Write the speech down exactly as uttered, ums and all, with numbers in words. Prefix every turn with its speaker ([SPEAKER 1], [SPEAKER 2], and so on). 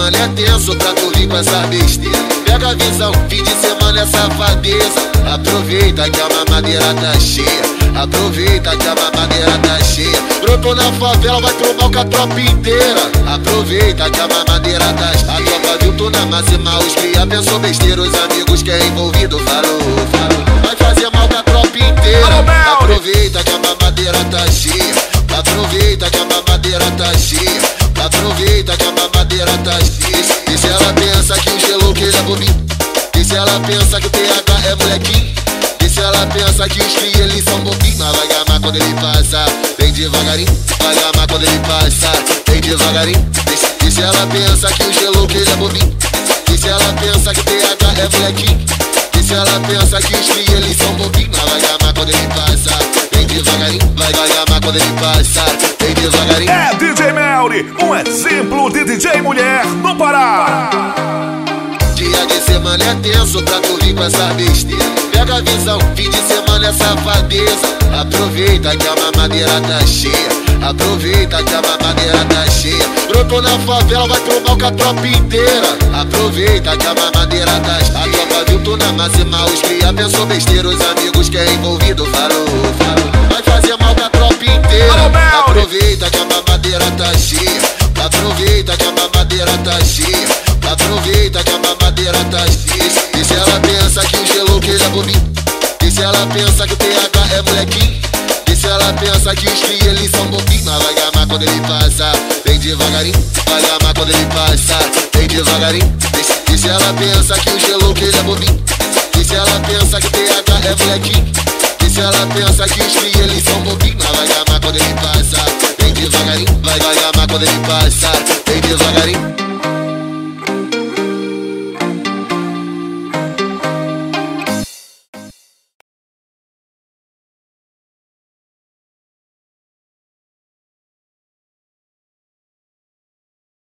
[SPEAKER 1] semana é tenso pra tu vir com essa besteira. Pega a visão, fim de semana é safadeza. Aproveita que a mamadeira tá cheia. Aproveita que a mamadeira tá cheia. Brotou na favela, vai tomar com a tropa inteira. Aproveita que a mamadeira tá cheia. A tropa viu tu na máxima, os cria pensou besteira. Os amigos que é envolvido falou, falou. Vai fazer mal com a tropa inteira. Aproveita que a mamadeira tá cheia. Aproveita que a mamadeira tá cheia. Aproveita que a mamadeira tá cheia. E se ela pensa que o gelo que ele é bobinho? E se ela pensa que o P H é molequinho? E se ela pensa que os cria eles são bobinhos? Mas vai gamar quando ele passa, bem devagarinho. Vai gamar quando ele passa, bem devagarinho. E se ela pensa que o gelo que ele é bobinho? E se ela pensa que o P H é molequinho? E se ela pensa que os cria eles são bobinhos? Mas vai gamar quando ele passa, bem devagarinho. Vai, vai gamar quando ele passa, bem devagarinho.
[SPEAKER 2] É D J Melly, um exemplo de D J mulher no Pará.
[SPEAKER 1] Dia de semana é tenso pra tu vir com essa besteira. Pega a visão, fim de semana é safadeza. Aproveita que a mamadeira tá cheia. Aproveita que a mamadeira tá cheia. Brotou na favela, vai tomar com a tropa inteira. Aproveita que a mamadeira tá cheia. A tropa viu tu na máxima, os cria pensou besteira. Os amigos que é envolvido falou, falou. Vai fazer mal com a tropa inteira. Aproveita que a mamadeira tá cheia. Aproveita que a mamadeira tá cheia. Aproveita que a mamadeira tá cheia. E se ela pensa que o gelo que ele é bobinho? E se ela pensa que o P H é molequinho? E se ela pensa que os cria eles são bobinhos? Mas vai gamar quando ele passa, bem devagarinho. Vai gamar quando ele passa, bem devagarinho. E se ela pensa que o gelo que ele é bobinho? E se ela pensa que o P H é molequinho? E se ela pensa que os cria eles são bobinhos? Mas vai gamar quando ele passa, bem devagarinho. Vai, vai gamar quando ele passa, bem devagarinho.